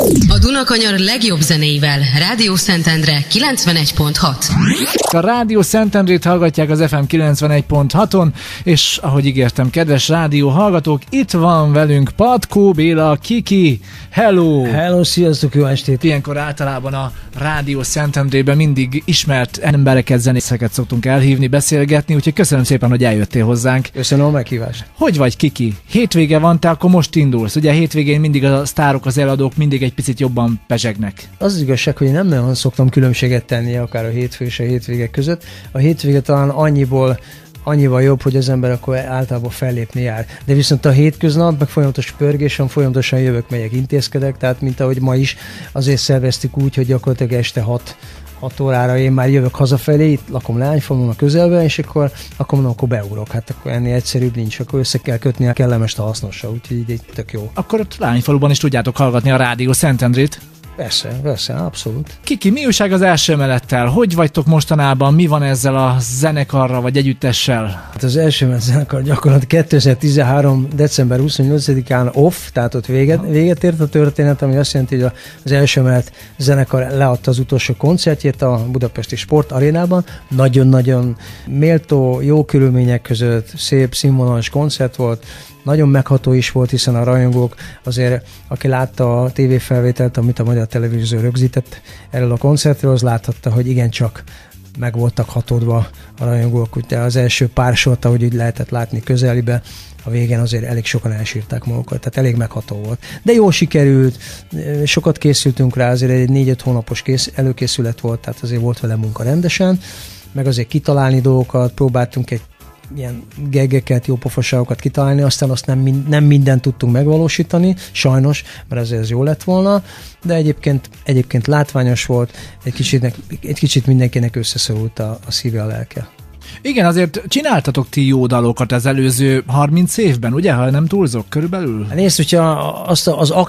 A Dunakanyar legjobb zenéivel. Rádió Szentendre 91.6. A Rádió Szentendrét hallgatják az FM 91.6-on, és ahogy ígértem, kedves rádió hallgatók, itt van velünk Patkó Béla, Kiki. Hello! Hello, sziasztok, jó estét! Ilyenkor általában a Rádió Szentendrében mindig ismert embereket, zenészeket szoktunk elhívni, beszélgetni, úgyhogy köszönöm szépen, hogy eljöttél hozzánk. Köszönöm a meghívást. Hogy vagy, Kiki? Hétvége van, te akkor most indulsz. Ugye a hétvégén mindig a sztárok, az eladók mindig egy picit jobban pezsegnek. Az igazság, hogy nem nagyon szoktam különbséget tenni akár a hétfő és a hétvégek között. A hétvége talán annyival jobb, hogy az ember akkor általában fellépni jár. De viszont a hétköznap, meg folyamatos pörgés, folyamatosan jövök, megyek, intézkedek, tehát mint ahogy ma is, azért szerveztük úgy, hogy gyakorlatilag este 6 órára én már jövök hazafelé, itt lakom Leányfalun a közelben, és akkor mondom, akkor beugrok. Hát akkor ennél egyszerűbb nincs, akkor össze kell kötni a kellemest a hasznossal, úgyhogy így tök jó. Akkor ott Leányfaluban is tudjátok hallgatni a Rádió Szentendrét. Persze, abszolút. Kiki, mi újság az első emelettel? Hogy vagytok mostanában? Mi van ezzel a zenekarral vagy együttessel? Hát az első emelet zenekar gyakorlatilag 2013. december 28-án off, tehát ott véget ért a történet, ami azt jelenti, hogy az első emelet zenekar leadta az utolsó koncertjét a Budapesti Sport Arénában. Nagyon-nagyon méltó, jó körülmények között, szép, színvonalas koncert volt. Nagyon megható is volt, hiszen a rajongók azért, aki látta a tévéfelvételt, amit a Magyar Televízió rögzített erről a koncertről, az láthatta, hogy igencsak meg voltak hatódva a rajongók. Ugye az első pár sort, ahogy úgy lehetett látni közelibe, a végén azért elég sokan elsírták magukat, tehát elég megható volt. De jól sikerült, sokat készültünk rá, azért egy 4-5 hónapos előkészület volt, tehát azért volt vele munka rendesen, meg azért kitalálni dolgokat, próbáltunk egy ilyen geggeket, jó pofaságokat kitalálni, aztán azt nem mindent tudtunk megvalósítani, sajnos, mert azért ez jó lett volna, de egyébként látványos volt, egy kicsit mindenkinek összeszorult a szíve, a lelke. Igen, azért csináltatok ti jó dalokat az előző 30 évben, ugye, ha nem túlzok körülbelül? Nézd, hogyha azt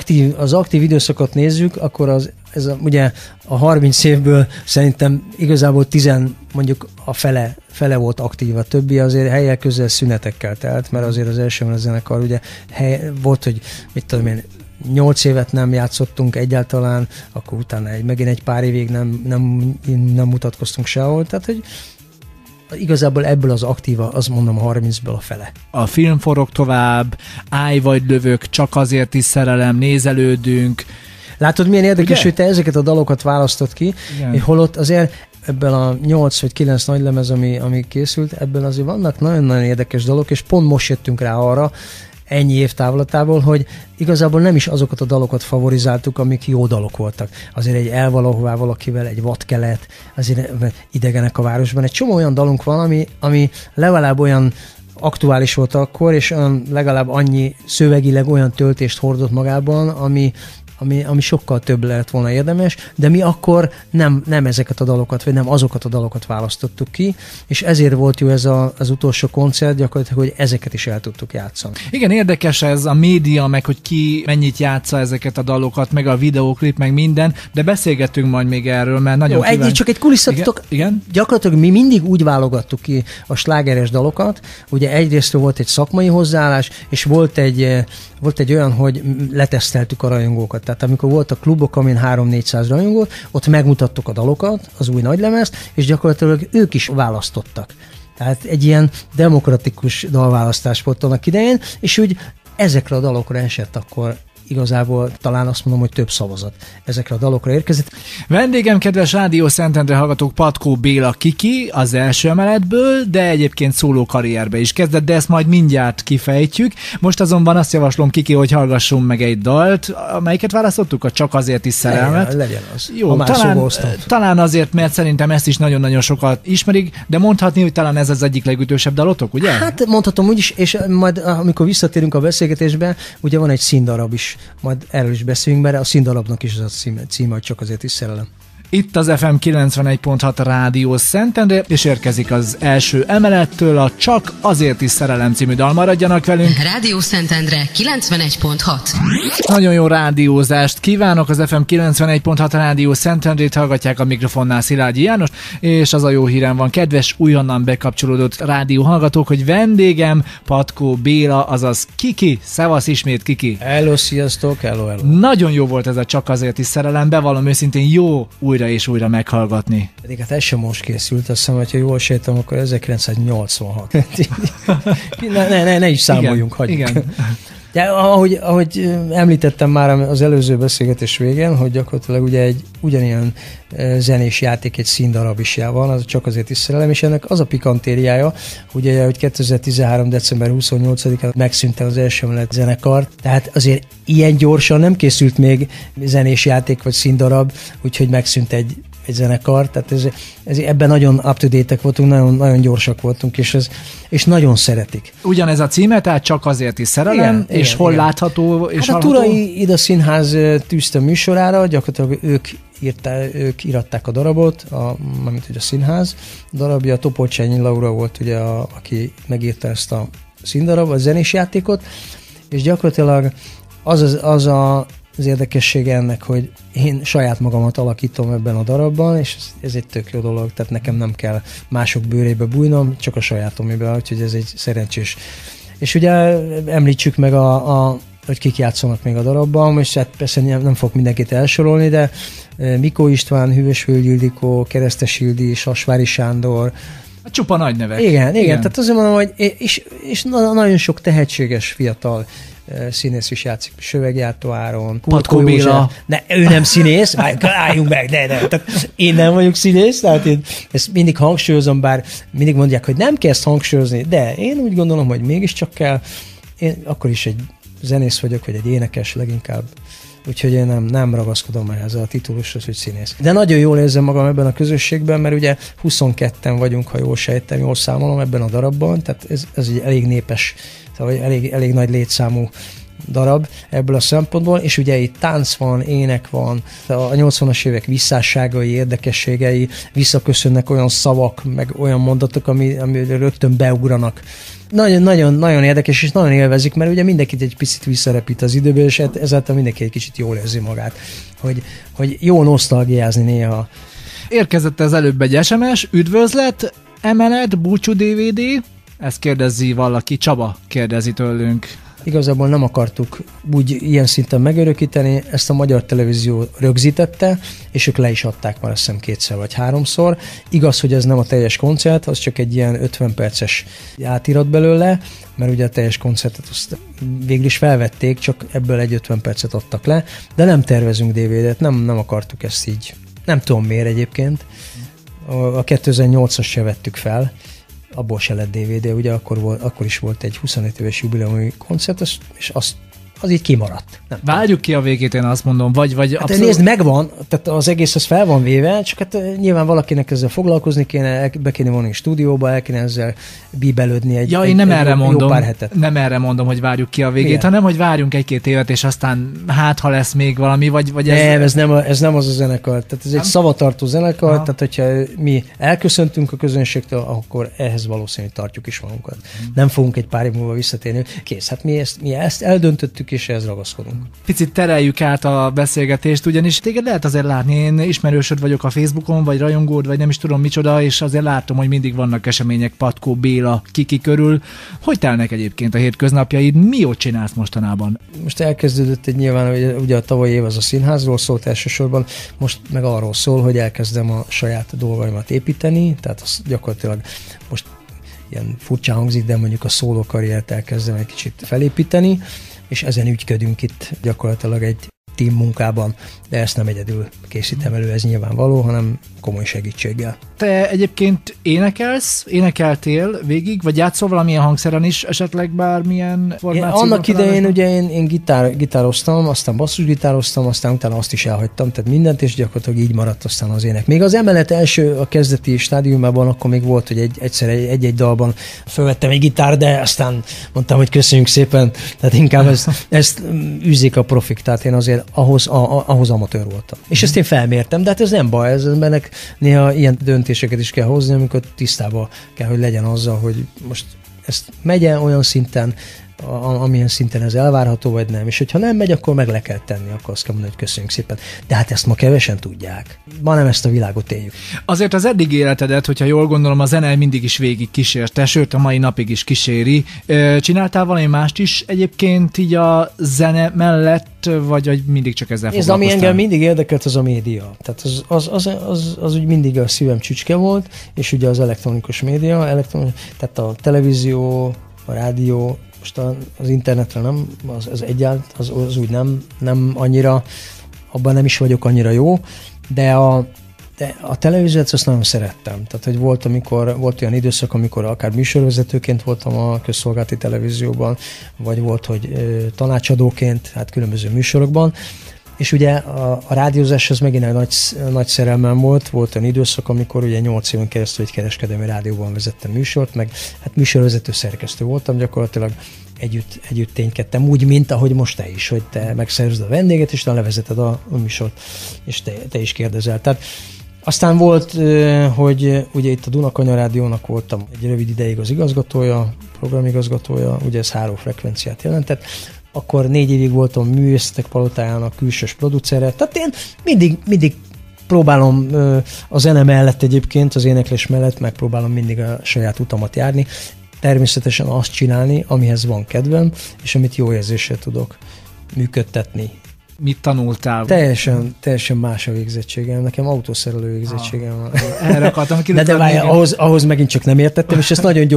az aktív időszakot nézzük, akkor ugye a 30 évből szerintem igazából 10, mondjuk a fele volt aktív, a többi azért helyek közel szünetekkel telt, mert azért az első a zenekar ugye volt, hogy mit tudom én, 8 évet nem játszottunk egyáltalán, akkor utána megint egy pár évig nem mutatkoztunk sehol, tehát hogy igazából ebből az aktíva, azt mondom, a 30-ből a fele. A film forog tovább, Állj vagy lövök, Csak azért is szerelem, Nézelődünk. Látod, milyen érdekes, ugye? Hogy te ezeket a dalokat választod ki, holott azért ebben a 8 vagy 9 nagylemez, ami készült, ebben azért vannak nagyon-nagyon érdekes dalok, és pont most jöttünk rá arra, ennyi év távlatából, hogy igazából nem is azokat a dalokat favorizáltuk, amik jó dalok voltak. Azért egy Elvalahová valakivel, egy Vadkelet, azért Idegenek a városban. Egy csomó olyan dalunk van, ami legalább olyan aktuális volt akkor, és legalább annyi szövegileg olyan töltést hordott magában, ami sokkal több lett volna érdemes, de mi akkor nem ezeket a dalokat, vagy nem azokat a dalokat választottuk ki, és ezért volt jó ez az utolsó koncert, gyakorlatilag, hogy ezeket is el tudtuk játszani. Igen, érdekes ez a média, meg hogy ki mennyit játsza ezeket a dalokat, meg a videóklip, meg minden, de beszélgetünk majd még erről, mert nagyon kíváncsi. Csak egy kulisszatitok, igen? Gyakorlatilag mi mindig úgy válogattuk ki a slágeres dalokat, ugye egyrészt volt egy szakmai hozzáállás, és volt egy olyan, hogy leteszteltük a rajongókat. Tehát amikor voltak klubok, amin 300-400 rajongót, ott megmutattuk a dalokat, az új nagylemezt, és gyakorlatilag ők is választottak. Tehát egy ilyen demokratikus dalválasztás volt annak idején, és úgy ezekre a dalokra esett akkor igazából talán azt mondom, hogy több szavazat ezekre a dalokra érkezett. Vendégem, kedves Rádió Szentendre hallgatók, Patkó Béla Kiki az első emeletből, de egyébként szóló karrierbe is kezdett, de ezt majd mindjárt kifejtjük. Most azonban azt javaslom, Kiki, hogy hallgassunk meg egy dalt, amelyiket választottuk, a Csak azért is szerelmet. Legyen az. Jó, talán azért, mert szerintem ezt is nagyon-nagyon sokat ismerik, de mondhatni, hogy talán ez az egyik legütősebb dalotok, ugye? Hát mondhatom úgy is, és majd amikor visszatérünk a beszélgetésbe, ugye van egy színdarab is, majd erről is beszélünk, mert a színdarabnak is az a címe, hogy Csak azért is szerelem. Itt az FM 91.6 Rádió Szentendre, és érkezik az első emelettől a Csak azért is szerelem című dal. Maradjanak velünk. Rádió Szentendre 91.6. Nagyon jó rádiózást kívánok, az FM 91.6 Rádió Szentendrét hallgatják, a mikrofonnál Szilágyi János, és az a jó hírem van, kedves újonnan bekapcsolódott rádió hallgatók, hogy vendégem Patkó Béla, azaz Kiki. Szevasz ismét, Kiki. Hello, sziasztok, hello. Nagyon jó volt ez a Csak azért is szerelem, bevallom őszintén, jó újra és újra meghallgatni. Pedig hát ez sem most készült, azt hiszem, hogyha jól sejtem, akkor 1986. ne is számoljunk, hagyjuk. Igen. De ahogy említettem már az előző beszélgetés végén, hogy gyakorlatilag ugye egy ugyanilyen zenés játék, egy színdarab is van, az Csak azért is szerelem, és ennek az a pikantériája, ugye, hogy 2013. december 28-án megszűnt az első emelet zenekar, tehát azért ilyen gyorsan nem készült még zenés játék vagy színdarab, úgyhogy megszűnt egy zenekar, tehát ez ebben nagyon up-to-date-ek voltunk, nagyon, nagyon gyorsak voltunk, és nagyon szeretik. Ugyanez a címe, tehát Csak azért is szerelem, igen, és igen, hol igen. Látható és hát a Turai Ida Színház tűzte műsorára, gyakorlatilag ők íratták a darabot, mármint hogy a színház darabja, Topolcsányi Laura volt ugye, aki megírta ezt a színdarab, a zenés játékot, és gyakorlatilag az érdekessége ennek, hogy én saját magamat alakítom ebben a darabban, és ez egy tök jó dolog, tehát nekem nem kell mások bőrébe bújnom, csak a sajátomébe, úgyhogy ez egy szerencsés. És ugye említsük meg hogy kik játszanak még a darabban, és hát persze nem fogok mindenkit elsorolni, de Mikó István, Hűvösvölgy Ildikó, Keresztes Ildi, Sasvári Sándor. Csupa nagy nevek. Igen, tehát azért mondom, hogy és nagyon sok tehetséges fiatal színész is játszik, Söveggyártó Áron, Patkó Béla. Ne, ő nem színész, álljunk meg, de. Tehát én nem vagyok színész, tehát én ezt mindig hangsúlyozom, bár mindig mondják, hogy nem kell ezt hangsúlyozni, de én úgy gondolom, hogy mégiscsak kell. Én akkor is egy zenész vagyok, vagy egy énekes leginkább. Úgyhogy én nem ragaszkodom ehhez a titulushoz, hogy színész. De nagyon jól érzem magam ebben a közösségben, mert ugye 22-en vagyunk, ha jól sejtem, jól számolom ebben a darabban, tehát ez egy elég népes, szóval elég nagy létszámú darab ebből a szempontból, és ugye itt tánc van, ének van, a 80-as évek visszásságai, érdekességei, visszaköszönnek olyan szavak, meg olyan mondatok, ami rögtön beugranak. Nagyon érdekes, és nagyon élvezik, mert ugye mindenkit egy picit visszarepít az időből, és ezáltal mindenki egy kicsit jól érzi magát, hogy jó nosztalgiázni néha. Érkezett az előbb egy SMS, üdvözlet, emelet, búcsú DVD, ezt kérdezi valaki, Csaba kérdezi tőlünk. Igazából nem akartuk úgy ilyen szinten megörökíteni, ezt a Magyar Televízió rögzítette, és ők le is adták már azt hiszem 2-szer vagy 3-szor. Igaz, hogy ez nem a teljes koncert, az csak egy ilyen 50 perces átirat belőle, mert ugye a teljes koncertet azt végül is felvették, csak ebből egy 50 percet adtak le, de nem tervezünk DVD-t, nem akartuk ezt így. Nem tudom miért egyébként. A 2008-as se vettük fel, abból se lett DVD, ugye akkor is volt egy 25 éves jubileumi koncert, és az így kimaradt. Várjuk ki a végét, én azt mondom, vagy hát abszolút... Nézd, megvan, tehát az egész az fel van véve, csak hát nyilván valakinek ezzel foglalkozni kéne, be kéne vonni stúdióba, el kéne ezzel bíbelődni egy jó pár hetet. Nem erre mondom, hogy várjuk ki a végét, igen, hanem hogy várjunk 1-2 évet, és aztán ha lesz még valami, vagy ez... Nem, ez nem az a zenekar, tehát ez egy szavatartó zenekar, tehát hogyha mi elköszöntünk a közönségtől, akkor ehhez valószínűleg tartjuk is magunkat. Nem fogunk egy pár év múlva visszatérni, kész, hát mi ezt eldöntöttük, és ehhez ragaszkodunk. Picit tereljük át a beszélgetést, ugyanis téged lehet azért látni, én ismerősöd vagyok a Facebookon, vagy rajongód, vagy nem is tudom micsoda, és azért látom, hogy mindig vannak események Patkó Béla, Kiki körül. Hogy telnek egyébként a hétköznapjaid? Mi ott csinálsz mostanában? Most elkezdődött nyilván, hogy ugye a tavalyi év az a színházról szólt elsősorban, most meg arról szól, hogy elkezdem a saját dolgaimat építeni, tehát az gyakorlatilag most ilyen furcsa hangzik, de mondjuk a szóló karriert elkezdem egy kicsit felépíteni, és ezen ügyködünk itt gyakorlatilag egy team munkában, de ezt nem egyedül készítem elő, ez nyilvánvaló, hanem komoly segítséggel. Te egyébként énekeltél végig, vagy játszol valamilyen hangszeren is, esetleg bármilyen formációban? Annak idején ugye én gitároztam, aztán basszusgitároztam, aztán utána azt is elhagytam, tehát mindent, és gyakorlatilag így maradt aztán az ének. Még az emelet első, a kezdeti stádiumában akkor még volt, hogy egyszer egy dalban felvettem egy gitár, de aztán mondtam, hogy köszönjük szépen, tehát inkább ezt űzik a profik, tehát én azért ahhoz amatőr voltam. És ezt én felmértem, de hát ez nem baj, ez embernek néha ilyen döntéseket is kell hozni, amikor tisztában kell, hogy legyen azzal, hogy most ezt megye olyan szinten, amilyen szinten ez elvárható, vagy nem. És hogyha nem megy, akkor meg le kell tenni, akkor azt kell mondani, hogy köszönjük szépen. De hát ezt ma kevesen tudják. Ma nem ezt a világot éljük. Azért az eddig életedet, hogyha jól gondolom, a zene mindig is végig kísérte, sőt a mai napig is kíséri. Csináltál valami mást is egyébként így a zene mellett, vagy mindig csak ezzel foglalkoztál? Ami engem mindig érdekelt, az a média. Tehát az úgy mindig a szívem csücske volt, és ugye az elektronikus média, tehát a televízió, a rádió, most az internetre nem, az egyáltalán, az úgy nem annyira, abban nem is vagyok annyira jó, de a televíziót azt nagyon szerettem. Tehát, hogy volt olyan időszak, amikor akár műsorvezetőként voltam a közszolgálati televízióban, vagy volt, hogy tanácsadóként, hát különböző műsorokban, és ugye a rádiózás az megint egy nagy szerelmem volt olyan időszak, amikor ugye 8 éven keresztül egy kereskedelmi rádióban vezettem műsort, meg hát műsorvezető szerkesztő voltam, gyakorlatilag együtt ténykedtem, úgy, mint ahogy most te is, hogy te megszerzed a vendéget, és te levezeted a műsort, és te is kérdezel. Tehát aztán volt, hogy ugye itt a Dunakanya Rádiónak voltam egy rövid ideig az igazgatója, programigazgatója, ugye ez 3 frekvenciát jelentett, akkor 4 évig voltam Művészetek Palotájának külsős producere, tehát én mindig próbálom a zene mellett egyébként, az éneklés mellett megpróbálom mindig a saját utamat járni, természetesen azt csinálni, amihez van kedvem, és amit jó érzéssel tudok működtetni. Mit tanultál? Teljesen más a végzettségem. Nekem autószerelő végzettségem van. Erre akartam de várj, ahhoz megint csak nem értettem, és ezt nagyon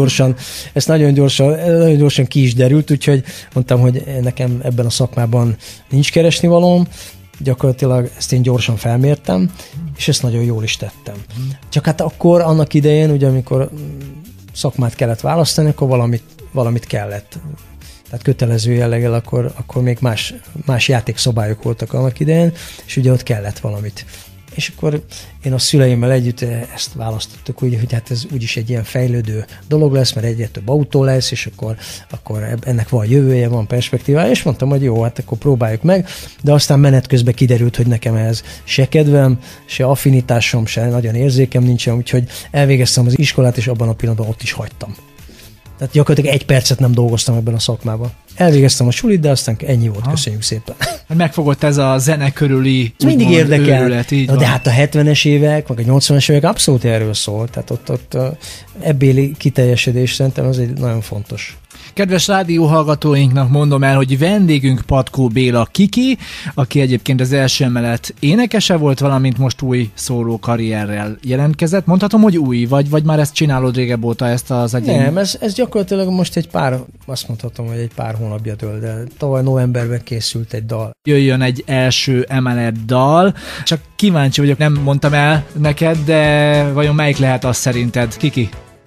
gyorsan ki is derült, úgyhogy mondtam, hogy nekem ebben a szakmában nincs keresnivalóm, gyakorlatilag ezt én gyorsan felmértem, és ezt nagyon jól is tettem. Csak hát akkor, annak idején, ugye amikor szakmát kellett választani, akkor valamit kellett. Tehát kötelező jelleggel, akkor még más játékszabályok voltak annak idején, és ugye ott kellett valamit. És akkor én a szüleimmel együtt ezt választottuk, hogy hát ez úgyis egy ilyen fejlődő dolog lesz, mert egyre több autó lesz, és akkor ennek van jövője, van perspektívája, és mondtam, hogy jó, hát akkor próbáljuk meg, de aztán menet közben kiderült, hogy nekem ehhez se kedvem, se affinitásom, se nagyon érzékem nincsen, úgyhogy elvégeztem az iskolát, és abban a pillanatban ott is hagytam. Tehát gyakorlatilag 1 percet nem dolgoztam ebben a szakmában. Elvégeztem a sulit, de aztán ennyi volt, köszönjük szépen. Megfogott ez a zene körüli mindig érdekel. Őrület, de hát a 70-es évek, meg a 80-es évek abszolút erről szól. Tehát ott ebbéli kiteljesedés szerintem az egy nagyon fontos. Kedves rádióhallgatóinknak mondom el, hogy vendégünk Patkó Béla Kiki, aki egyébként az első emelet énekese volt, valamint most új szóló karrierrel jelentkezett. Mondhatom, hogy új, vagy már ezt csinálod régebb óta, ezt az egyén? Nem, ez gyakorlatilag most azt mondhatom, hogy egy pár hónapja dől, de tavaly novemberben készült egy dal. Jöjjön egy első emelet dal, csak kíváncsi vagyok, nem mondtam el neked, de vajon melyik lehet az szerinted, Kiki?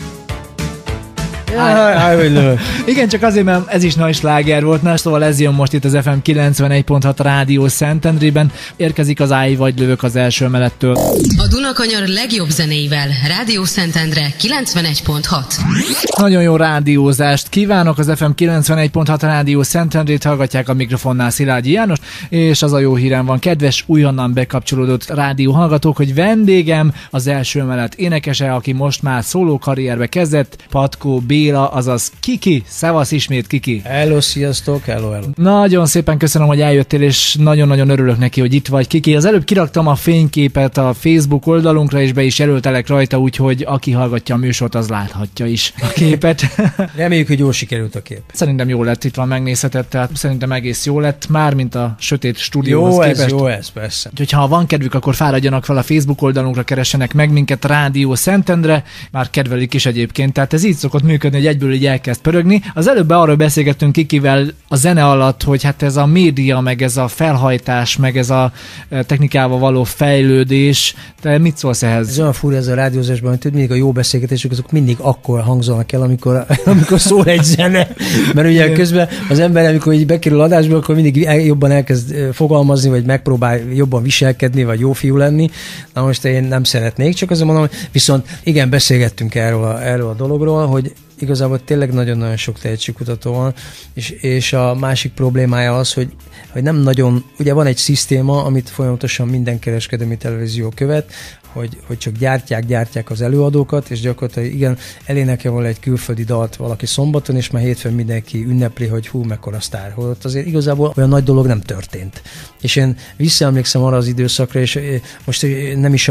Igen, csak azért, mert ez is nagy sláger volt, na, szóval ez jön most itt az FM 91.6 Rádió Szentendrében. Érkezik az Állj vagy lövök az első emelettől. A Dunakanyar legjobb zenéivel. Rádió Szentendre 91.6. Nagyon jó rádiózást kívánok, az FM 91.6 Rádió Szentendrét hallgatják, a mikrofonnál Szilágyi János, és az a jó hírem van, kedves újonnan bekapcsolódott rádióhallgatók, hogy vendégem az első emelet énekese, aki most már szóló karrierbe kezdett, Patkó Béla, azaz Kiki. Szevasz ismét, Kiki. Hello, sziasztok, hello. Nagyon szépen köszönöm, hogy eljöttél, és nagyon-nagyon örülök neki, hogy itt vagy, Kiki. Az előbb kiraktam a fényképet a Facebook oldalunkra, és be is jelöltelek rajta, úgyhogy aki hallgatja a műsort, az láthatja is a képet. Reméljük, hogy jól sikerült a kép. Szerintem jó lett, itt van, megnézheted, tehát szerintem egész jó lett, már mint a sötét stúdióhoz képest. Jó ez, persze. Úgyhogy ha van kedvük, akkor fáradjanak fel a Facebook oldalunkra, keressenek meg minket Rádió Szentendre, már kedvelik is egyébként, tehát ez így szokott működni, hogy egyből így elkezd pörögni. Az előbb arról beszélgettünk Kikivel a zene alatt, hogy hát ez a média, meg ez a felhajtás, meg ez a technikával való fejlődés. Te mit szólsz ehhez? Ez olyan fura ez a rádiózásban, hogy mindig a jó beszélgetések azok mindig akkor hangzanak el, amikor szól egy zene. Mert ugye közben az ember, amikor így bekerül adásba, akkor mindig jobban elkezd fogalmazni, vagy megpróbál jobban viselkedni, vagy jó fiú lenni. Na most én nem szeretnék, csak azért mondom, viszont igen, beszélgettünk erről a dologról, hogy igazából tényleg nagyon-nagyon sok tehetségkutató van, és a másik problémája az, hogy nem nagyon, ugye van egy szisztéma, amit folyamatosan minden kereskedelmi televízió követ, hogy csak gyártják az előadókat, és gyakorlatilag igen, elénekel volna egy külföldi dalt valaki szombaton, és már hétfőn mindenki ünnepli, hogy hú, mekkora sztár. Holott azért igazából olyan nagy dolog nem történt. És én visszaemlékszem arra az időszakra, és most nem is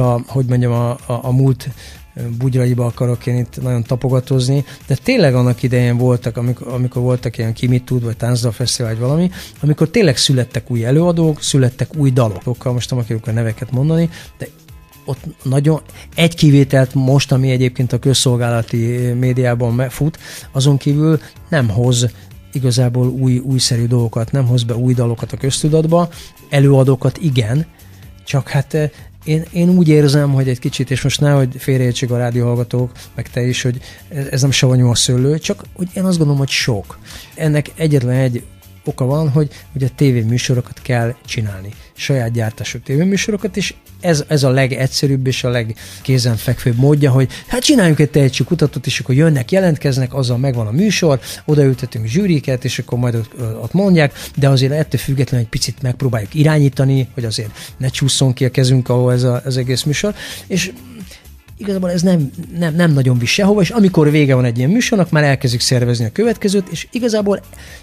a múlt bugyraiba akarok én itt nagyon tapogatózni, de tényleg annak idején voltak, amikor voltak ilyen Ki mit tud, vagy Táncdalfesztivál, vagy valami, amikor tényleg születtek új előadók, születtek új dalok. Most nem akarjuk a neveket mondani, de ott nagyon egy kivételt most, ami egyébként a közszolgálati médiában fut, azon kívül nem hoz igazából újszerű dolgokat, nem hoz be új dalokat a köztudatba, előadókat igen, csak hát én úgy érzem, hogy egy kicsit, és most nehogy félreértsék a rádióhallgatók, meg te is, hogy ez nem savanyú a szőlő, csak hogy én azt gondolom, hogy sok. Ennek egyetlen egy oka van, hogy a tévéműsorokat kell csinálni. Saját gyártású tévéműsorokat, és ez a legegyszerűbb és a legkézenfekvőbb módja, hogy hát csináljuk egy tehetségkutatót, és akkor jönnek, jelentkeznek, azzal megvan a műsor, odaültetünk zsűriket, és akkor majd ott mondják, de azért ettől függetlenül egy picit megpróbáljuk irányítani, hogy azért ne csúszson ki a kezünk, ahol ez az egész műsor, és igazából ez nem nagyon visz sehova, és amikor vége van egy ilyen műsornak, már elkezdik szervezni a következőt, és igazából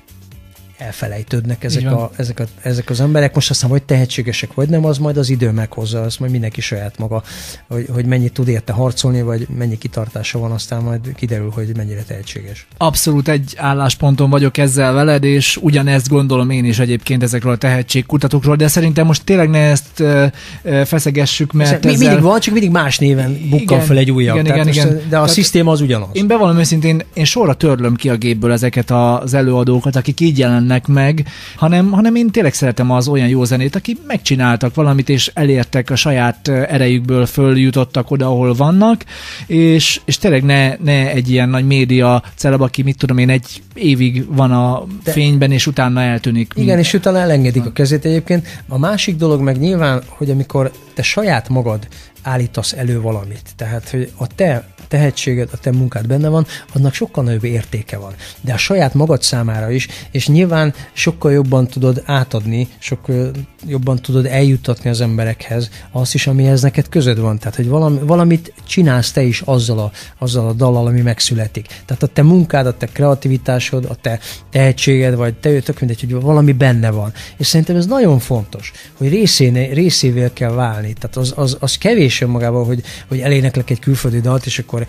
elfelejtődnek ezek az emberek. Most aztán vagy tehetségesek, vagy nem, az majd az idő meghozza, az majd mindenki saját maga, hogy mennyit tud érte harcolni, vagy mennyi kitartása van, aztán majd kiderül, hogy mennyire tehetséges. Abszolút egy állásponton vagyok ezzel veled, és ugyanezt gondolom én is egyébként ezekről a tehetségkutatókról, de szerintem most tényleg ne ezt feszegessük, mert ezzel... Mindig van, csak mindig más néven bukkan fel egy újabb. Igen. De a szisztéma az ugyanaz. Én bevallom őszintén, én sorra törlöm ki a gépből ezeket az előadókat, akik így jelennek meg, hanem én tényleg szeretem az olyan jó zenét, akik megcsináltak valamit, és elértek a saját erejükből, följutottak oda, ahol vannak, és tényleg ne egy ilyen nagy média celeb, aki mit tudom én, egy évig van a fényben, és utána eltűnik. Igen, és utána elengedik a kezét egyébként. A másik dolog meg nyilván, hogy amikor te saját magad állítasz elő valamit, tehát hogy a te tehetséged, a te munkád benne van, annak sokkal nagyobb értéke van. De a saját magad számára is, és nyilván sokkal jobban tudod átadni, sokkal jobban tudod eljuttatni az emberekhez azt is, amihez neked közöd van. Tehát, hogy valamit csinálsz te is azzal a dallal, ami megszületik. Tehát a te munkád, a te kreativitásod, a te tehetséged, vagy te tök mindegy, hogy valami benne van. És szerintem ez nagyon fontos, hogy részévé kell válni. Tehát az kevés önmagában, hogy eléneklek egy külföldi dalt, és akkor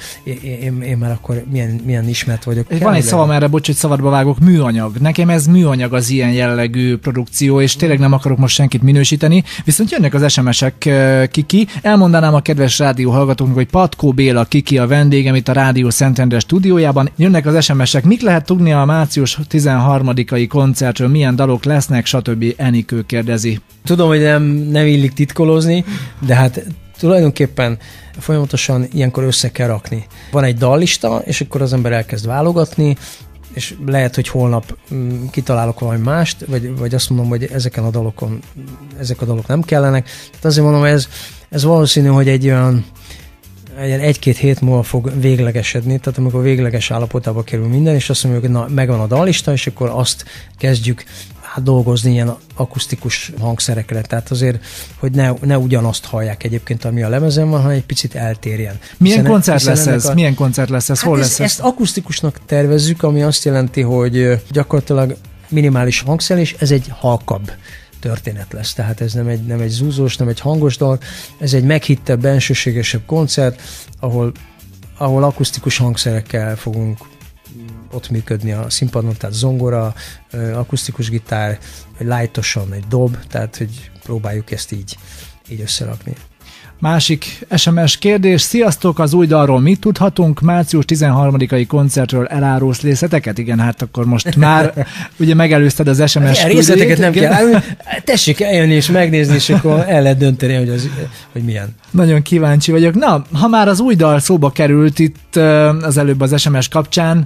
én már akkor milyen ismert vagyok. Van egy szavam erre, bocs, hogy szabadba vágok, műanyag. Nekem ez műanyag az ilyen jellegű produkció, és tényleg nem akarok most senkit minősíteni, viszont jönnek az SMS-ek, Kiki. Elmondanám a kedves rádió hallgatóknak, hogy Patkó Béla Kiki a vendégem itt a Rádió Szentendre stúdiójában. Jönnek az SMS-ek, mik lehet tudni a március 13-ai koncertről, milyen dalok lesznek, stb. Enikő kérdezi. Tudom, hogy nem illik titkolózni, de hát tulajdonképpen folyamatosan ilyenkor össze kell rakni. Van egy dallista, és akkor az ember elkezd válogatni, és lehet, hogy holnap kitalálok valami mást, vagy azt mondom, hogy ezek a dalok nem kellenek. Tehát azért mondom, ez valószínű, hogy egy olyan egy-két hét múlva fog véglegesedni, tehát amikor végleges állapotába kerül minden, és azt mondjuk, hogy na, megvan a dallista, és akkor azt kezdjük dolgozni ilyen akusztikus hangszerekre, tehát azért, hogy ne ugyanazt hallják egyébként, ami a lemezen van, hanem egy picit eltérjen. Milyen koncert lesz ez? Milyen koncert lesz ez? Hol lesz ez? Ezt akusztikusnak tervezzük, ami azt jelenti, hogy gyakorlatilag minimális hangszerelés, ez egy halkabb történet lesz. Tehát ez nem egy zúzós, nem egy hangos dal, ez egy meghittebb, bensőségesebb koncert, ahol akusztikus hangszerekkel fogunk ott működni a színpadon, tehát zongora, akusztikus gitár, lightosan egy dob, tehát hogy próbáljuk ezt így összerakni. Másik SMS kérdés. Sziasztok, az új dalról mit tudhatunk? Március 13-ai koncertről elárulsz részleteket? Igen, hát akkor most már ugye megelőzted az SMS részleteket nem kell árulni. Tessék eljönni és megnézni, és akkor el lehet dönteni, hogy milyen. Nagyon kíváncsi vagyok. Na, ha már az új dal szóba került itt az előbb az SMS kapcsán,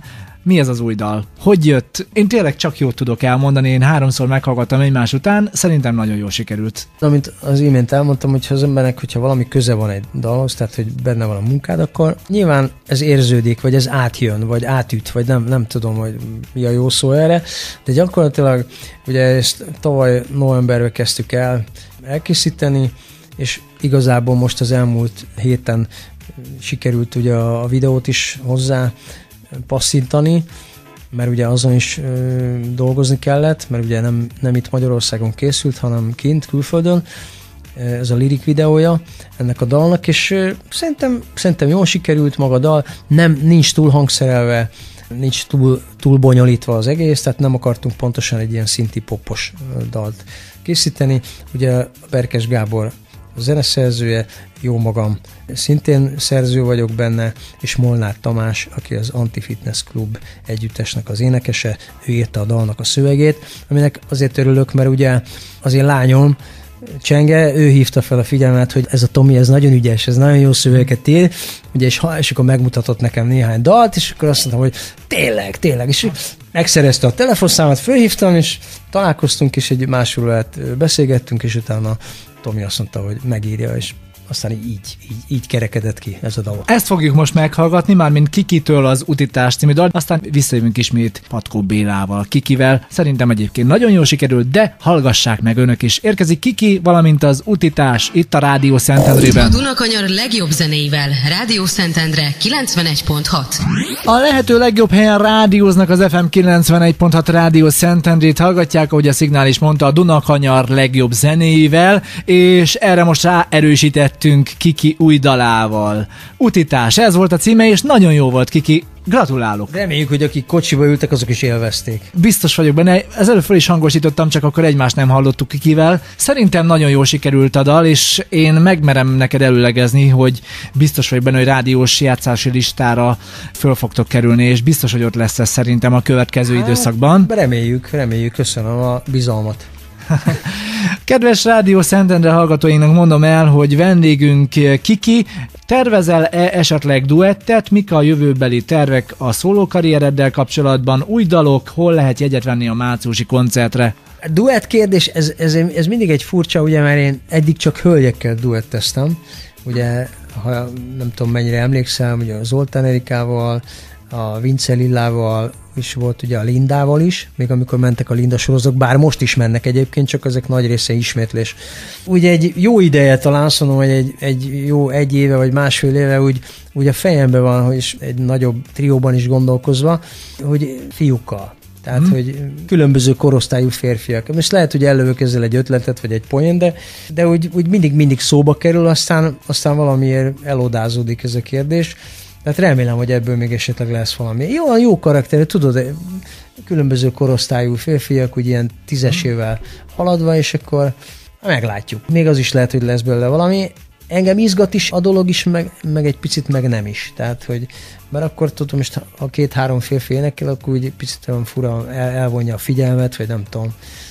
Mi ez az új dal? Hogy jött? Én tényleg csak jót tudok elmondani, én 3-szor meghallgattam egymás után, szerintem nagyon jól sikerült. Amit az imént elmondtam, hogyha az embernek, hogyha valami köze van egy dalhoz, tehát hogy benne van a munkád, akkor nyilván ez érződik, vagy ez átjön, vagy átüt, vagy nem tudom, hogy mi a jó szó erre, de gyakorlatilag ugye ezt tavaly novemberben kezdtük el elkészíteni, és igazából most az elmúlt héten sikerült ugye a videót is hozzá passzintani, mert ugye azon is dolgozni kellett, mert ugye nem itt Magyarországon készült, hanem kint, külföldön. Ez a lirik videója ennek a dalnak, és szerintem jól sikerült maga a dal, nincs túl hangszerelve, nincs túl bonyolítva az egész, tehát nem akartunk pontosan egy ilyen szinti popos dalt készíteni. Ugye a Berkes Gábor a zeneszerzője, jó magam szintén szerző vagyok benne, és Molnár Tamás, aki az Anti-Fitness Club együttesnek az énekese, ő írta a dalnak a szövegét, aminek azért örülök, mert ugye az én lányom, Csenge, ő hívta fel a figyelmet, hogy ez a Tomi, ez nagyon ügyes, ez nagyon jó szövegeket ír, ugye, és akkor megmutatott nekem néhány dalt, és akkor azt mondtam, hogy tényleg, és megszerezte a telefonszámot, fölhívtam, és találkoztunk, és egy másról beszélgettünk, és utána Tomi azt mondta, hogy megírja, és aztán így kerekedett ki ez a dal. Ezt fogjuk most meghallgatni, mármint Kikitől az Utitás című dal, aztán visszajövünk ismét Patkó Bélával, Kikivel. Szerintem egyébként nagyon jól sikerült, de hallgassák meg önök is. Érkezik Kiki, valamint az Utitás itt a Rádió Szentendrében. A Dunakanyar legjobb zenéivel. Rádió Szentendre 91.6. A lehető legjobb helyen rádióznak az FM 91.6 Rádió Szentendrét, hallgatják, ahogy a Szignál is mondta, a Dunakanyar legjobb zenéivel, és erre most ráerősített Kiki új dalával. Utitás, ez volt a címe, és nagyon jó volt, Kiki. Gratulálok! Reméljük, hogy akik kocsiba ültek, azok is élvezték. Biztos vagyok benne, ezzel föl is hangosítottam, csak akkor egymást nem hallottuk Kikivel. Szerintem nagyon jól sikerült a dal, és én megmerem neked előlegezni, hogy biztos vagyok benne, hogy rádiós játszási listára föl fogtok kerülni, és biztos, hogy ott lesz ez szerintem a következő időszakban. Reméljük, köszönöm a bizalmat. Kedves Rádió Szentendre hallgatóinknak mondom el, hogy vendégünk Kiki. Tervezel-e esetleg duettet? Mik a jövőbeli tervek a szólókarriereddel kapcsolatban? Új dalok? Hol lehet jegyet venni a márciusi koncertre? A duett kérdés, ez mindig egy furcsa, ugye, mert én eddig csak hölgyekkel duetteztem. Ugye, ha nem tudom mennyire emlékszem, ugye a Zoltán Erikával, a Vince Lillával is volt, ugye a Lindával is, még amikor mentek a Linda sorozatok, bár most is mennek egyébként, csak ezek nagy része ismétlés. Ugye egy jó ideje talán, azt mondom, hogy egy jó 1 éve vagy másfél éve úgy a fejemben van, hogy egy nagyobb trióban is gondolkozva, hogy fiúkkal. Tehát, hogy különböző korosztályú férfiak. Most lehet, hogy ellövök ezzel egy ötletet, vagy egy poén, de úgy mindig szóba kerül, aztán valamiért elodázódik ez a kérdés. Tehát remélem, hogy ebből még esetleg lesz valami. Jó karakter, tudod, különböző korosztályú férfiak, úgy ilyen 10-esével haladva, és akkor meglátjuk. Még az is lehet, hogy lesz belőle valami. Engem izgat is a dolog is, meg egy picit meg nem is. Tehát, hogy mert akkor tudom, most ha 2-3 férfi énekel, akkor úgy picit olyan fura elvonja a figyelmet, vagy nem tudom.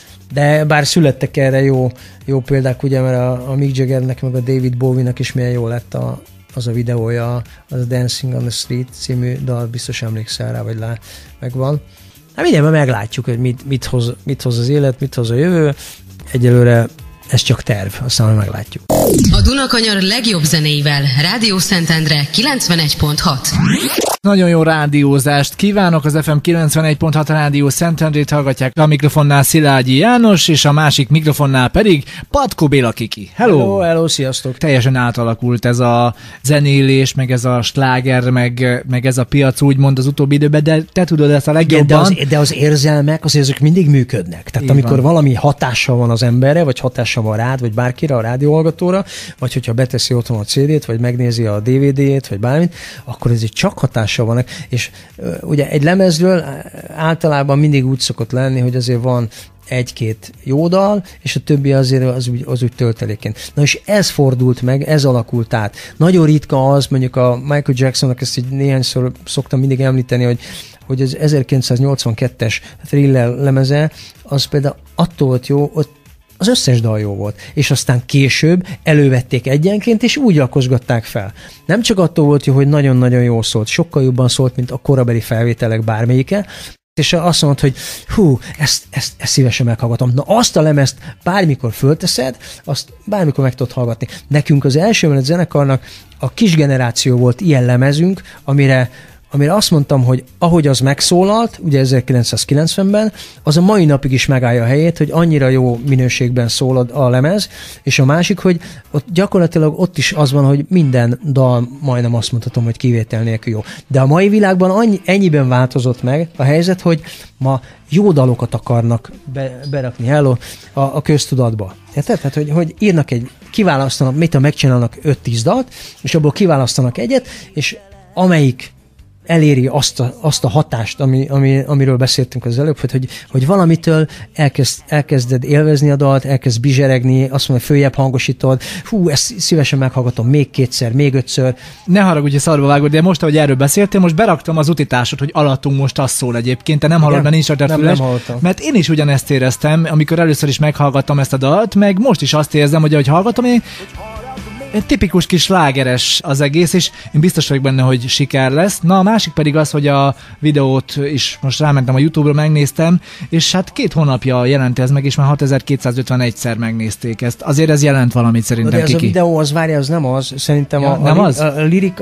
De bár születtek erre jó példák, ugye, mert a Mick Jaggernek, meg a David Bowie-nak is milyen jó lett az a videója, az a Dancing on the Street című dal, biztos emlékszel rá, vagy megvan. Hát mindenben meglátjuk, hogy mit hoz az élet, mit hoz a jövő. Egyelőre ez csak terv, aztán meglátjuk. A Dunakanyar legjobb zenéivel. Rádió Szentendre 91.6. Nagyon jó rádiózást kívánok, az FM 91.6 Rádió Szentendrét hallgatják, a mikrofonnál Szilágyi János, és a másik mikrofonnál pedig Patkó Béla Kiki. Hello, sziasztok! Teljesen átalakult ez a zenélés, meg ez a sláger, meg ez a piac úgymond az utóbbi időben, de te tudod ezt a legjobban. De az érzelmek, azért ezek mindig működnek. Tehát amikor valami hatással van az emberre, vagy hatással van rád, vagy bárkire, a rádióhallgatóra, vagy hogyha beteszi otthon a CD-t, vagy megnézi a DVD-t, vagy bármit, akkor ez csak hatással vannak. És ugye egy lemezről általában mindig úgy szokott lenni, hogy azért van 1-2 jó dal, és a többi azért az úgy tölteléként. Na és ez fordult meg, ez alakult át. Nagyon ritka az, mondjuk a Michael Jacksonnak ezt így néhányszor szoktam mindig említeni, hogy az 1982-es Thriller lemeze, az például attól volt jó, ott az összes dal jó volt. És aztán később elővették egyenként, és úgy rakosgatták fel. Nem csak attól volt jó, hogy nagyon-nagyon jól szólt, sokkal jobban szólt, mint a korabeli felvételek bármelyike, és azt mondod, hogy ezt szívesen meghallgatom. Na azt a lemezt bármikor fölteszed, azt bármikor meg tudod hallgatni. Nekünk az első emelet zenekarnak a kis generáció volt ilyen lemezünk, amire azt mondtam, hogy ahogy az megszólalt, ugye 1990-ben, az a mai napig is megállja a helyét, hogy annyira jó minőségben szól a lemez, és a másik, hogy ott gyakorlatilag ott is az van, hogy minden dal majdnem azt mondhatom, hogy kivétel nélkül jó. De a mai világban ennyiben változott meg a helyzet, hogy ma jó dalokat akarnak berakni a köztudatba. Érted? Tehát, hogy írnak kiválasztanak, megcsinálnak 5-10 dalt, és abból kiválasztanak egyet, és amelyik eléri azt a hatást, amiről beszéltünk az előbb, hogy valamitől elkezded élvezni a dalt, elkezd bizseregni, azt mondja, hogy följebb hangosítod, ezt szívesen meghallgatom még 2-szer, még 5-ször. Ne haragudj, hogy szarba vágod, de most, ahogy erről beszéltél, most beraktam az utitársat, hogy alattunk most az szól egyébként, te nem hallod, mert nincs rajta füles, mert én is ugyanezt éreztem, amikor először is meghallgattam ezt a dalt, meg most is azt érzem, hogy ahogy hallgatom, egy tipikus kis slágeres az egész, és én biztos vagyok benne, hogy siker lesz. Na, a másik pedig az, hogy a videót is most rámentem a YouTube-ra, megnéztem, és hát 2 hónapja jelent ez meg, és már 6251-szer megnézték ezt. Azért ez jelent valamit szerintem, de ez Kiki. A videó, az nem az. Szerintem a lirik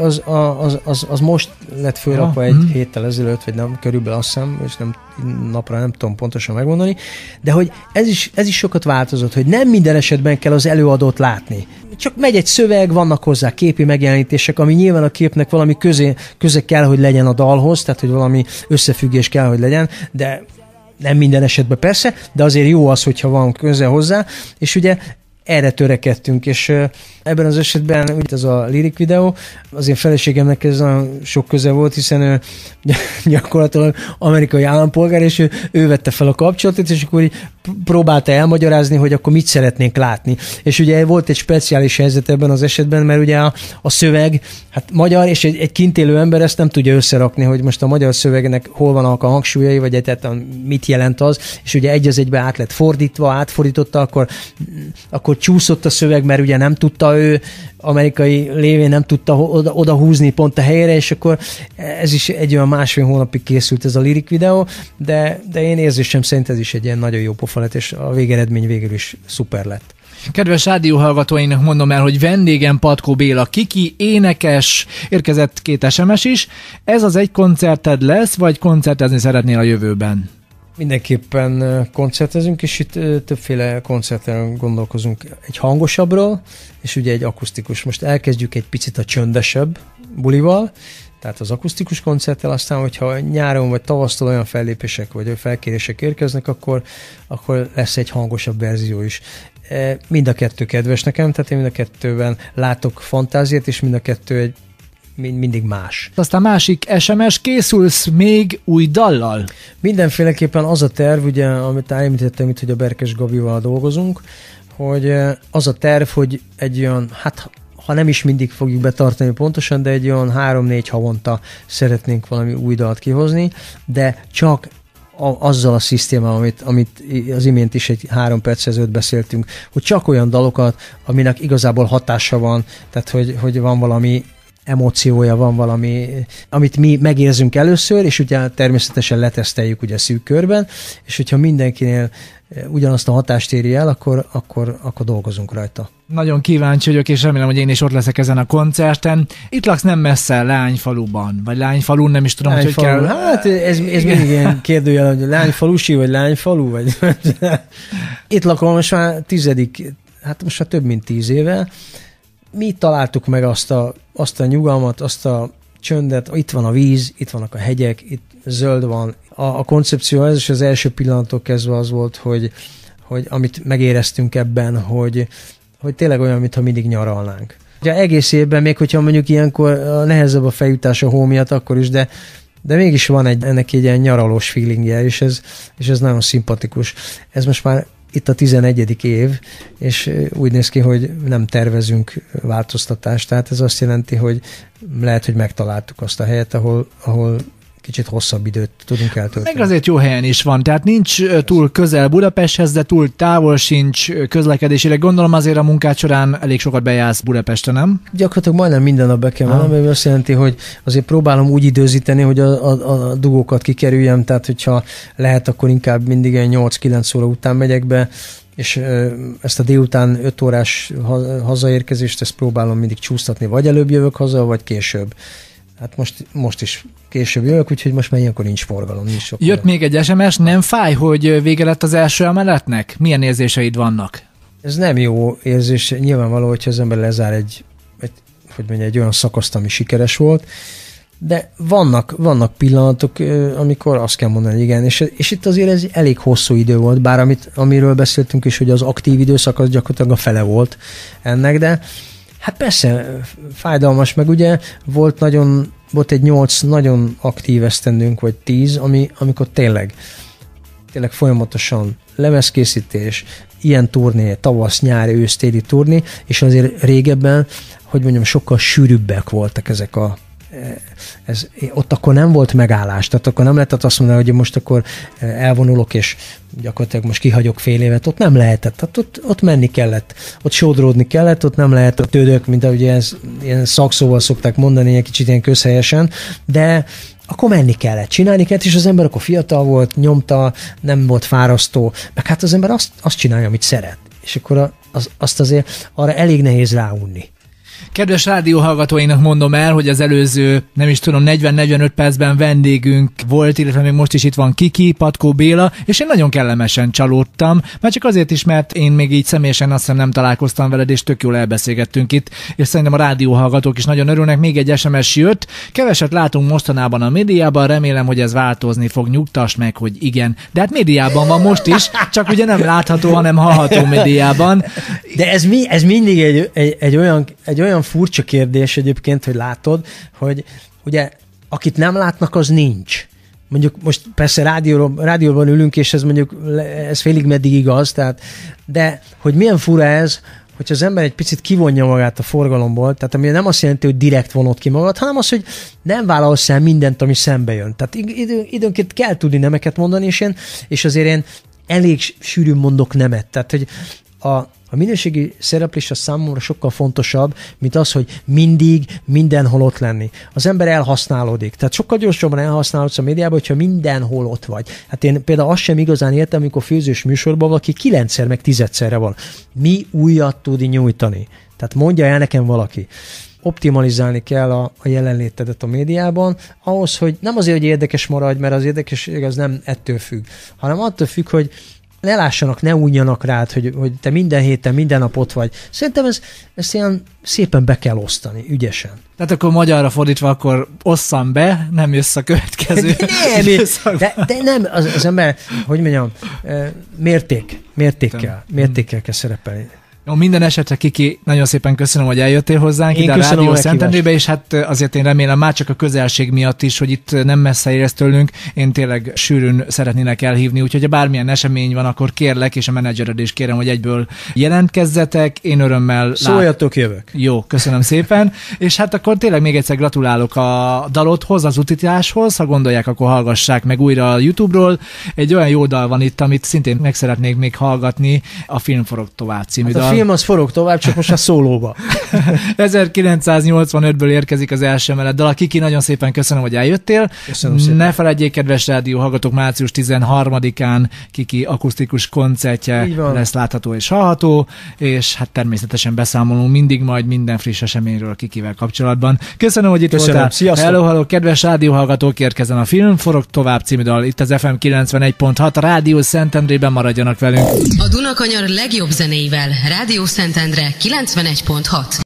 az most lett fölrakva egy héttel ezelőtt, vagy nem, körülbelül azt hiszem, és napra nem tudom pontosan megmondani, de hogy ez is sokat változott, hogy nem minden esetben kell az előadót látni. Csak megy egy szöveg, vannak hozzá képi megjelenítések, ami nyilván a képnek valami köze kell, hogy legyen a dalhoz, tehát hogy valami összefüggés kell, hogy legyen, de nem minden esetben persze, de azért jó az, hogyha van köze hozzá, és ugye erre törekedtünk, és ebben az esetben úgy ez a lirik videó, az én feleségemnek ez nagyon sok köze volt, hiszen ő gyakorlatilag amerikai állampolgár, és ő vette fel a kapcsolatot, és akkor így próbálta elmagyarázni, hogy akkor mit szeretnénk látni. És ugye volt egy speciális helyzet ebben az esetben, mert ugye a szöveg, hát magyar, és egy kint élő ember ezt nem tudja összerakni, hogy most a magyar szövegnek hol vannak a hangsúlyai, vagy egyáltalán mit jelent az, és ugye egy az egybe át lett átfordította, akkor csúszott a szöveg, mert ugye nem tudta ő, amerikai lévén nem tudta oda húzni pont a helyre, és akkor ez is egy olyan 1,5 hónapig készült ez a lirik videó, de én érzésem szerint ez is egy ilyen nagyon jó pofa lett, és a végeredmény végül is szuper lett. Kedves rádióhallgatóinknak mondom el, hogy vendégem Patkó Béla Kiki, énekes, érkezett 2 SMS is. Ez az egy koncerted lesz, vagy koncertezni szeretnél a jövőben? Mindenképpen koncertezünk, és itt többféle koncerten gondolkozunk. Egy hangosabbról, és ugye egy akusztikus. Most elkezdjük egy picit a csöndesebb bulival, tehát az akusztikus koncerttel, aztán, hogyha nyáron vagy tavasztól olyan fellépések vagy felkérések érkeznek, akkor lesz egy hangosabb verzió is. Mind a kettő kedves nekem, tehát én mind a kettőben látok fantáziát, és mind a kettő mindig más. Aztán másik SMS, készülsz még új dallal? Mindenféleképpen az a terv, ugye, amit említettem itt, hogy a Berkes Gabival dolgozunk, hogy az a terv, hogy egy olyan, hát ha nem is mindig fogjuk betartani pontosan, de egy olyan 3-4 havonta szeretnénk valami új dalt kihozni, de csak azzal a szisztémával, amit az imént is egy 3 perc ezelőtt beszéltünk, hogy csak olyan dalokat, aminek igazából hatása van, tehát hogy van valami emóciója, van valami, amit mi megérzünk először, és ugye természetesen leteszteljük ugye szűk körben, és hogyha mindenkinél ugyanazt a hatást éri el, akkor dolgozunk rajta. Nagyon kíváncsi vagyok, és remélem, hogy én is ott leszek ezen a koncerten. Itt laksz nem messze Lányfaluban, vagy Lányfalun, nem is tudom, hogy kell. Hát ez mindig ilyen kérdőjel, hogy Lányfalusi, vagy Lányfalu, vagy... Itt lakom most már most már több mint 10 éve. Mi találtuk meg azt a nyugalmat, azt a csöndet, itt van a víz, itt vannak a hegyek, itt zöld van. A koncepció ez is az első pillanattól kezdve az volt, hogy amit megéreztünk ebben, hogy tényleg olyan, mintha mindig nyaralnánk. Ugye egész évben, még hogyha mondjuk ilyenkor nehezebb a feljutás a hó miatt, akkor is, de mégis van ennek egy ilyen nyaralós feelingje, és ez nagyon szimpatikus. Ez most már itt a 11. év, és úgy néz ki, hogy nem tervezünk változtatást, tehát ez azt jelenti, hogy lehet, hogy megtaláltuk azt a helyet, ahol kicsit hosszabb időt tudunk eltölteni. Meg azért jó helyen is van, tehát nincs túl közel Budapesthez, de túl távol sincs közlekedésileg. Gondolom azért a munkád során elég sokat bejársz Budapestre, nem? Gyakorlatilag majdnem minden nap be kell mennem, ami azt jelenti, hogy azért próbálom úgy időzíteni, hogy a dugókat kikerüljem, tehát hogyha lehet, akkor inkább mindig 8-9 óra után megyek be, és ezt a délután 5 órás hazaérkezést, ezt próbálom mindig csúsztatni, vagy előbb jövök haza, vagy később. Hát most is később jövök, úgyhogy most már ilyenkor nincs forgalom. Jött még egy SMS, nem fáj, hogy vége lett az első emeletnek? Milyen érzéseid vannak? Ez nem jó érzés, nyilvánvaló, hogyha az ember lezár egy olyan szakaszt, ami sikeres volt, de vannak pillanatok, amikor azt kell mondani, hogy igen, és itt azért ez elég hosszú idő volt, bár amiről beszéltünk is, hogy az aktív időszak az gyakorlatilag a fele volt ennek, de hát persze fájdalmas, meg ugye volt egy 8 nagyon aktív esztendőnk, vagy 10, amikor tényleg folyamatosan lemezkészítés, ilyen turné, tavasz, nyár, ősz, téli turné, és azért régebben, hogy mondjam, sokkal sűrűbbek voltak ezek ott akkor nem volt megállás, tehát akkor nem lehetett azt mondani, hogy most akkor elvonulok, és gyakorlatilag most kihagyok fél évet, ott nem lehetett, tehát ott menni kellett, ott sodródni kellett, ott nem lehet a tődök, mint ahogy ilyen szakszóval szokták mondani, egy kicsit ilyen közhelyesen, de akkor menni kellett, csinálni kellett, és az ember akkor fiatal volt, nyomta, nem volt fárasztó, meg hát az ember azt csinálja, amit szeret, és akkor azt azért arra elég nehéz ráunni. Kedves rádióhallgatóinak mondom el, hogy az előző, 40-45 percben vendégünk volt, illetve még most is itt van Kiki, Patkó Béla, és én nagyon kellemesen csalódtam, mert csak azért is, mert én még így személyesen azt hiszem nem találkoztam veled, és tök jól elbeszélgettünk itt, és szerintem a rádióhallgatók is nagyon örülnek. Még egy SMS jött, keveset látunk mostanában a médiában, remélem, hogy ez változni fog, nyugtass meg, hogy igen. De hát médiában van most is, csak ugye nem látható, hanem hallható médiában. De ez mindig egy olyan furcsa kérdés egyébként, hogy látod, hogy ugye akit nem látnak, az nincs. Mondjuk most persze rádióban ülünk, és ez félig meddig igaz, tehát, de hogy milyen fura ez, hogyha az ember egy picit kivonja magát a forgalomból, tehát ami nem azt jelenti, hogy direkt vonod ki magad, hanem az, hogy nem vállalsz el mindent, ami szembe jön. Tehát időnként kell tudni nemeket mondani, és azért én elég sűrűn mondok nemet. Tehát, hogy a minőségi szereplés a számomra sokkal fontosabb, mint az, hogy mindig mindenhol ott lenni. Az ember elhasználódik. Tehát sokkal gyorsabban elhasználódsz a médiában, hogyha mindenhol ott vagy. Hát én például azt sem igazán értem, amikor főzős műsorban valaki 9-szer meg 10-szerre van. Mi újat tud nyújtani? Tehát mondja el nekem valaki. Optimalizálni kell a jelenlétedet a médiában, ahhoz, hogy nem azért, hogy érdekes maradj, mert az érdekesség az nem ettől függ, hanem attól függ, hogy ne lássanak, ne unjanak rád, hogy te minden héten, minden nap ott vagy. Szerintem ezt ilyen szépen be kell osztani, ügyesen. Tehát akkor magyarra fordítva, akkor osszam be, nem jössz a következő. De nem, az ember, hogy mondjam, mértékkel kell szerepelni. Jó, minden esetre, Kiki, nagyon szépen köszönöm, hogy eljöttél hozzánk ide a Rádió Szentendrébe, és hát azért én remélem már csak a közelség miatt is, hogy itt nem messze érez tőlünk, én tényleg sűrűn szeretnének elhívni, úgyhogy ha bármilyen esemény van, akkor kérlek, és a menedzsered is kérem, hogy egyből jelentkezzetek, én örömmel szóljatok, jövök. Jó, köszönöm szépen, és hát akkor tényleg még egyszer gratulálok a dalodhoz, az utitáshoz, ha gondolják, akkor hallgassák meg újra a YouTube-ról. Egy olyan jó dal van itt, amit szintén meg szeretnék még hallgatni, a Film forog tovább című dal. A film az forog tovább, csak most a szólóba. 1985-ből érkezik az első emelet dal. Kiki, nagyon szépen köszönöm, hogy eljöttél. Köszönöm szépen. Ne feledjék, kedves rádió hallgatók, március 13-án Kiki akusztikus koncertje lesz látható és hallható, és hát természetesen beszámolunk mindig majd minden friss eseményről Kikivel kapcsolatban. Köszönöm, hogy itt voltál. Sziasztok. Hello, kedves rádió hallgatók, érkezzen a Film forog tovább című dal. Itt az FM 91.6, a Rádió Szentendrében, maradjanak velünk. A Dunakanyar legjobb zenéivel. Rádió Szentendre 91.6.